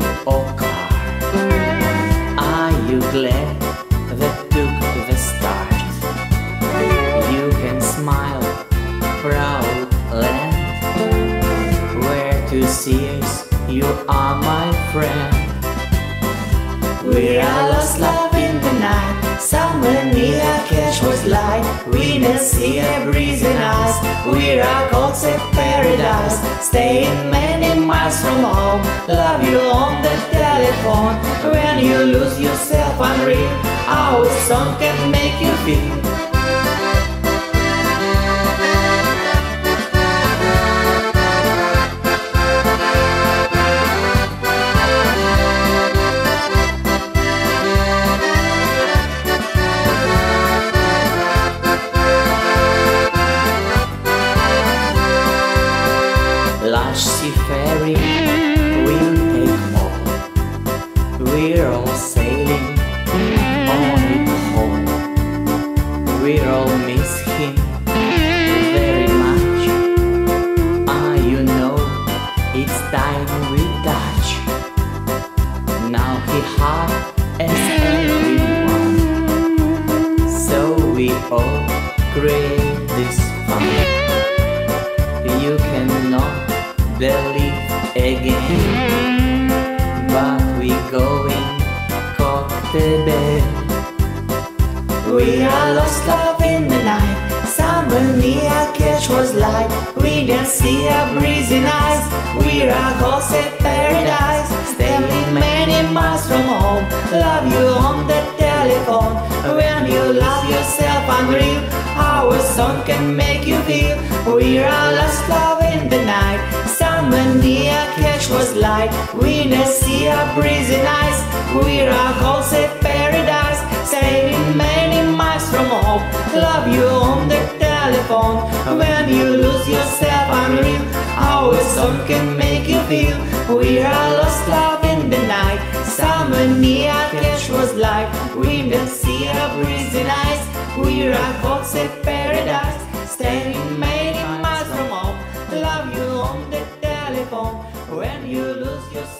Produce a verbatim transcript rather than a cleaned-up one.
or car. Are you glad that took the start? You can smile, proud land, where to sears, you are my friend. We are lost love in the night, somewhere near catch was light. We don't see a breeze in us, we are called safe paradise. Staying many miles from home, love you on the telephone. When you lose yourself unreal, our song can make you feel. Lush seafaring will take more. We're all sailing on it home. We all miss him very much. Ah, you know, it's time we touch. Now he hard as everyone, so we all create this fun. You cannot believe again, but we going cocktail. We are lost love in the night, somewhere near catch was light. We don't see a breeze in eyes, we are close at paradise. Standing many miles from home, love you on the telephone. When you love yourself unreal, our song can make you feel. We are lost love in the night, somewhere near catch was light. We don't see a breeze in eyes, we are close at paradise. Sailing many miles from home, love you on the telephone. When you lose yourself unreal, our song can make you feel. We are lost love in the night, somewhere near catch was light. We don't see a breeze in eyes, we are close at paradise. Standing many miles from home, love you on the telephone. When you lose yourself